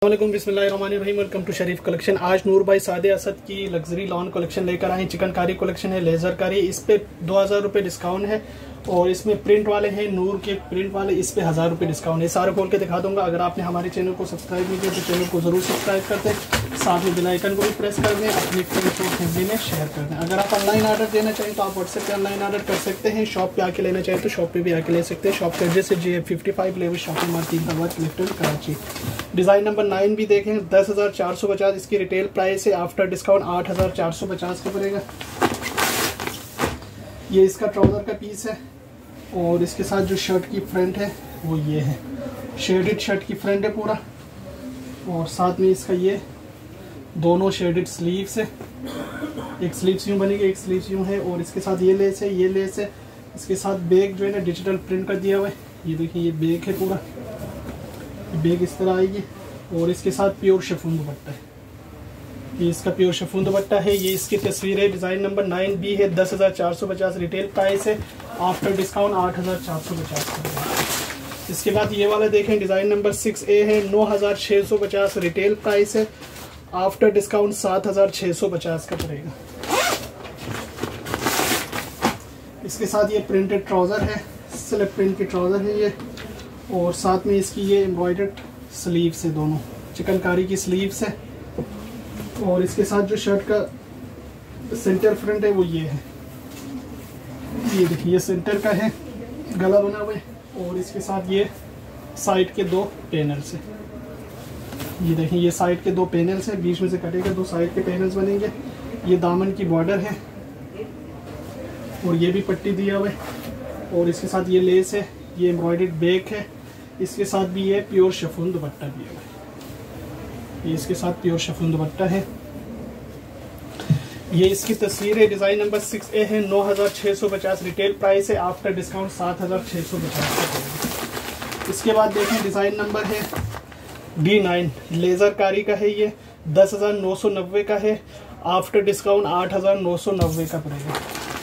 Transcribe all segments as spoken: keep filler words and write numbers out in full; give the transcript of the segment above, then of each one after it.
वालेकुम बिस्मिल्लाहिर्रहमानिर्रहीम। Welcome to Sharif collection. आज नूर भाई सादे असद की लग्जरी लॉन कलेक्शन लेकर आए। चिकनकारी कलेक्शन है, लेजर कारी। इस पे दो हज़ार रुपये डिस्काउंट है और इसमें प्रिंट वाले हैं, नूर के प्रिंट वाले, इस पे हज़ार रुपये डिस्काउंट है। सारे खोल के दिखा दूंगा। अगर आपने हमारे चैनल को सब्सक्राइब नहीं किया तो चैनल को जरूर सब्सक्राइब कर दें, साथ में बेल आइकन को भी प्रेस कर दें, अपनी फ्रेंड्स और फैमिली में शेयर कर दें। अगर आप ऑनलाइन ऑर्डर देना चाहें तो आप व्हाट्सएप पे ऑनलाइन ऑर्डर कर सकते हैं। शॉप पे आके लेना चाहें तो शॉप पे भी आके ले सकते हैं। शॉप का एड्रेस है J fifty five level shopping mart तीन नंबर क्लिफ्टन कराची। डिज़ाइन नंबर नाइन भी देखें, दस हज़ार चार सौ पचास इसकी रिटेल प्राइस है। आफ्टर डिस्काउंट आठ हज़ार चार सौ पचास का पड़ेगा। ये इसका ट्राउज़र का पीस है और इसके साथ जो शर्ट की फ्रंट है वो ये है, शेडेड शर्ट की फ्रंट है पूरा, और साथ में इसका ये दोनों शेडेड स्लीव्स है। एक स्लीव्स यूँ बनेगी, एक स्लीव्स यूँ है, और इसके साथ ये लेस है, ये लेस है। इसके साथ बैग जो है ना डिजिटल प्रिंट कर दिया हुआ है। ये देखिए, ये बैग है पूरा, बैग इस तरह आएगी, और इसके साथ प्योर शिफॉन दुपट्टा है। ये इसका प्योर शिफॉन दुपट्टा है। ये इसकी तस्वीर है। डिज़ाइन नंबर नाइन बी है, दस हज़ार चार सौ पचास रिटेल प्राइस है। आफ्टर डिस्काउंट आठ हज़ार चार सौ पचास। इसके बाद ये वाला देखें, डिज़ाइन नंबर सिक्स ए है, नौ हज़ार छः सौ पचास रिटेल प्राइस है। आफ्टर डिस्काउंट सात हज़ार छः सौ पचास का पड़ेगा। इसके साथ ये प्रिंटेड ट्राउज़र है, स्लिप प्रिंट की ट्राउज़र है ये, और साथ में इसकी ये एम्ब्रॉयडर्ड स्लीव्स है, दोनों चिकनकारी की स्लीव्स है। और इसके साथ जो शर्ट का सेंटर फ्रंट है वो ये है। ये देखिए, ये सेंटर का है, गला बना हुआ है, और इसके साथ ये साइड के दो पैनल्स है। ये देखिए, ये साइड के दो पैनल्स है, बीच में से कटेगा, दो साइड के पैनल्स बनेंगे। ये दामन की बॉर्डर है और ये भी पट्टी दिया हुआ है, और इसके साथ ये लेस है, ये एम्ब्रॉयडर्ड बैक है। इसके साथ भी ये प्योर शिफॉन दुपट्टा दिया हुआ है। ये इसके साथ प्योर शिफॉन दुपट्टा है। ये इसकी तस्वीर है। डिज़ाइन नंबर सिक्स ए है, नौ हज़ार छः सौ पचास रिटेल प्राइस है। आफ्टर डिस्काउंट सात हज़ार छः सौ पचास। इसके बाद देखें, डिज़ाइन नंबर है डी नाइन, लेज़र कारी का है। ये दस हज़ार नौ सौ नब्बे का है। आफ्टर डिस्काउंट आठ हज़ार नौ सौ नब्बे का पड़ेगा।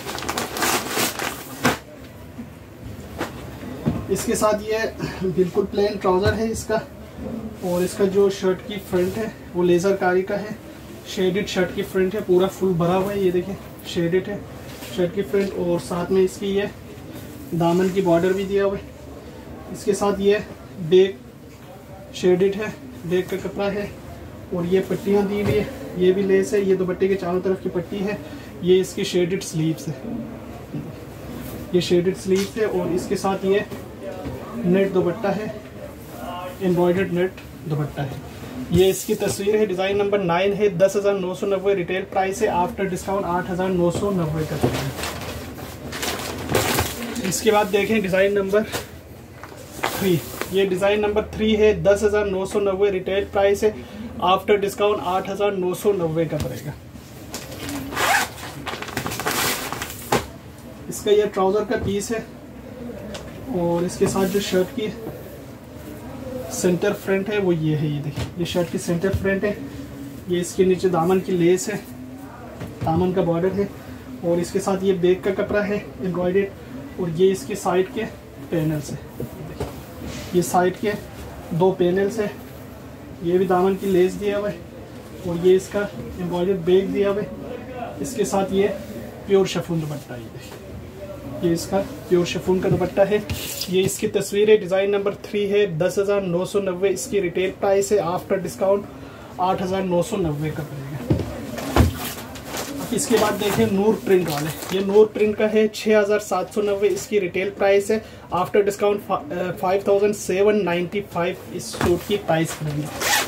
इसके साथ ये बिल्कुल प्लेन ट्राउज़र है इसका, और इसका जो शर्ट की फ्रंट है वो लेज़र कारी का है। शेडेड शर्ट की फ्रंट है, पूरा फुल भरा हुआ है। ये देखें, शेडेड है शर्ट की फ्रंट, और साथ में इसकी ये दामन की बॉर्डर भी दिया हुआ है। इसके साथ ये बैक शेडेड है, बैक का कपड़ा है, और ये पट्टियाँ दी हुई है, ये भी लेस है। ये दुपट्टे के चारों तरफ की पट्टी है। ये इसकी शेडेड स्लीव्स है, ये शेडेड स्लीव्स है, और इसके साथ ये नेट दुपट्टा है, एम्ब्रॉयडर्ड नेट दुपट्टा है। ये इसकी तस्वीर है। डिज़ाइन नंबर नाइन है, दस हज़ार नौ सौ नब्बे रिटेल प्राइस है। आफ्टर डिस्काउंट आठ हज़ार नौ सौ नब्बे का है। इसके बाद देखें, डिज़ाइन नंबर थ्री, ये डिज़ाइन नंबर थ्री है, दस हज़ार नौ सौ नब्बे रिटेल प्राइस है। आफ्टर डिस्काउंट आठ हज़ार नौ सौ नब्बे का पड़ेगा। इसका ये ट्राउज़र का पीस है, और इसके साथ जो शर्ट की सेंटर फ्रंट है वो ये है। ये देखिए, ये शर्ट की सेंटर फ्रंट है। ये इसके नीचे दामन की लेस है, दामन का बॉर्डर है, और इसके साथ ये बैक का कपड़ा है एम्ब्रॉयडर्ड, और ये इसके साइड के पैनल्स है। ये साइड के दो पैनल्स है। ये भी दामन की लेस दिया हुआ है, और ये इसका एम्ब्रॉयडर्ड बैक दिया हुआ है। इसके साथ ये प्योर शिफॉन दुपट्टा, ये देखिए, ये इसका प्योर शिफॉन का दुपट्टा है। ये इसकी तस्वीर है। डिज़ाइन नंबर थ्री है, दस हज़ार नौ सौ नब्बे इसकी रिटेल प्राइस है। आफ्टर डिस्काउंट आठ हज़ार नौ सौ नब्बे का पड़ेगा। इसके बाद देखें, नूर प्रिंट वाले, ये नूर प्रिंट का है, छः हज़ार सात सौ नब्बे इसकी रिटेल प्राइस है। After discount five thousand seven ninety five इस सूट की प्राइस पड़ेगी।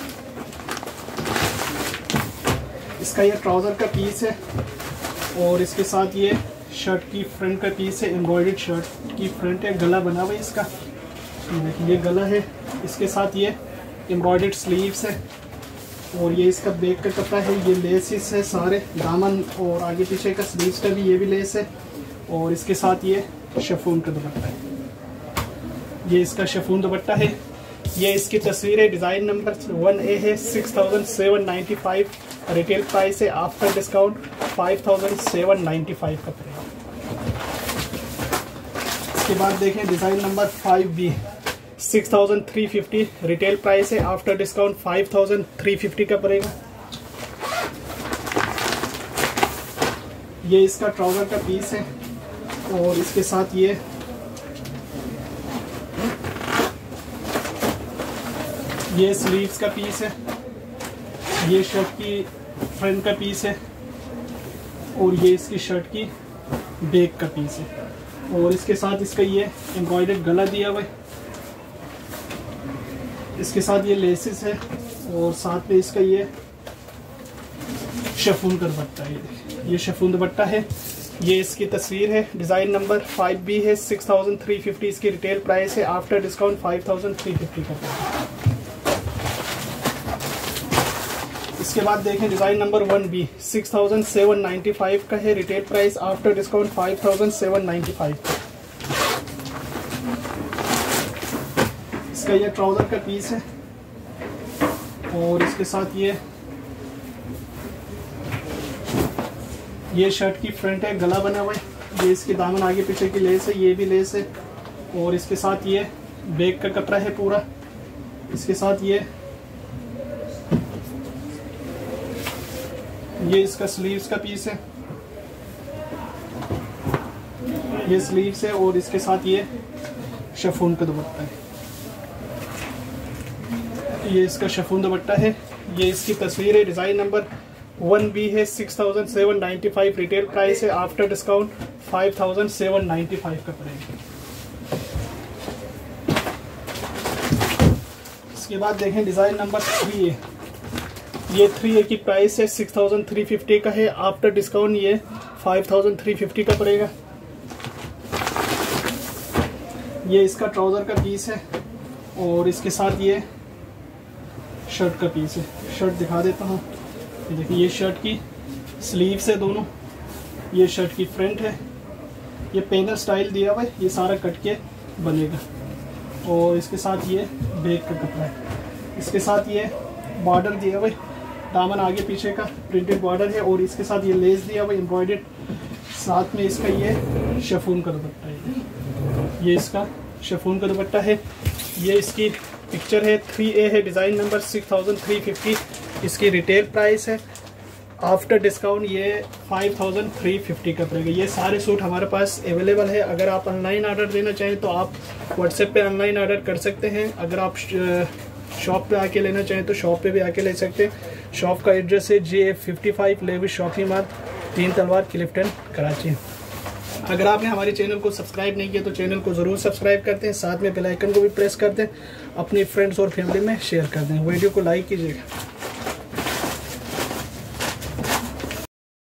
इसका ये ट्राउज़र का पीस है, और इसके साथ ये शर्ट की फ्रंट का पीस है, एम्ब्रॉयडर्ड शर्ट की फ्रंट है, गला बना हुआ है इसका। ये देखिए, ये गला है। इसके साथ ये एम्ब्रॉयडर्ड स्लीव्स है, और ये इसका बैक का कपड़ा है। ये लेसिस है सारे, दामन और आगे पीछे का स्लीव्स का भी ये भी लेस है, और इसके साथ ये शिफॉन का दुपट्टा है। ये इसका शिफॉन दुपट्टा है। ये इसकी तस्वीर है। डिज़ाइन नंबर वन ए है, six thousand seven ninety five retail price है। After discount five thousand seven ninety five का पड़ेगा। इसके बाद देखें, डिज़ाइन नंबर five B six thousand three fifty retail price है, after discount five thousand three fifty का पड़ेगा। ये इसका ट्राउज़र का पीस है और इसके साथ ये ये स्लीव्स का पीस है, ये शर्ट की फ्रंट का पीस है और ये इसकी शर्ट की बैक का पीस है और इसके साथ इसका ये एम्ब्रॉयडर्ड गला दिया हुआ है, इसके साथ ये लेसेस है और साथ में इसका ये शिफॉन का दुपट्टा है। ये शिफॉन दुपट्टा है, ये इसकी तस्वीर है, डिज़ाइन नंबर फाइव बी है, सिक्स थाउजेंड थ्री फिफ्टी इसकी रिटेल प्राइस है, after discount five thousand three fifty का है। इसके बाद देखें डिज़ाइन नंबर one B, six thousand seven ninety five का है, retail price after discount five thousand seven ninety five का। इसका ये ट्राउज़र का पीस है और इसके साथ ये ये शर्ट की फ्रंट है, गला बना हुआ है, ये इसकी दामन आगे पीछे की लेस है, ये भी लेस है और इसके साथ ये बैक का कपड़ा है पूरा, इसके साथ ये ये इसका स्लीव्स का पीस है, ये स्लीव्स है और इसके साथ ये शिफॉन का दुपट्टा है, ये इसका शिफॉन दुपट्टा है, ये इसकी तस्वीर है, डिज़ाइन नंबर वन बी है, six thousand seven ninety five retail price है, after discount five thousand seven ninety five का पड़ेगा। इसके बाद देखें डिज़ाइन नंबर थ्री है, ये थ्री ए की प्राइस है, सिक्स थाउजेंड थ्री फिफ्टी का है, आफ्टर डिस्काउंट ये फाइव थाउजेंड थ्री फिफ्टी का पड़ेगा। ये इसका ट्राउज़र का पीस है और इसके साथ ये शर्ट का पीस है, शर्ट दिखा देता हूँ। ये देखिए ये शर्ट की स्लीव्स है दोनों, ये शर्ट की फ्रंट है, ये पेनर स्टाइल दिया हुआ है, ये सारा कट के बनेगा और इसके साथ ये बैक का कपड़ा है, इसके साथ ये बॉर्डर दिया हुआ है, दामन आगे पीछे का प्रिंटेड बॉर्डर है और इसके साथ ये लेस दिया हुआ है एम्ब्रॉयडर्ड, साथ में इसका ये शिफॉन का दुपट्टा है, ये इसका शिफॉन का दुपट्टा है, ये इसकी पिक्चर है, थ्री ए है, डिज़ाइन नंबर सिक्स थाउजेंड थ्री फिफ्टी इसकी रिटेल प्राइस है, आफ्टर डिस्काउंट ये फाइव थाउजेंड थ्री फिफ्टी का पड़ेगा। ये सारे सूट हमारे पास अवेलेबल है, अगर आप ऑनलाइन ऑर्डर देना चाहें तो आप व्हाट्सएप पे ऑनलाइन ऑर्डर कर सकते हैं, अगर आप शॉप पे आके लेना चाहें तो शॉप पे भी आके ले सकते हैं। शॉप का एड्रेस है J F fifty five Lewis shopping mart, तीन तलवार, क्लिफ्टन, कराची। अगर आपने हमारे चैनल को सब्सक्राइब नहीं किया तो चैनल को ज़रूर सब्सक्राइब करते हैं, साथ में बेल आइकन को भी प्रेस कर दें, अपने फ्रेंड्स और फैमिली में शेयर कर दें, वीडियो को लाइक कीजिएगा।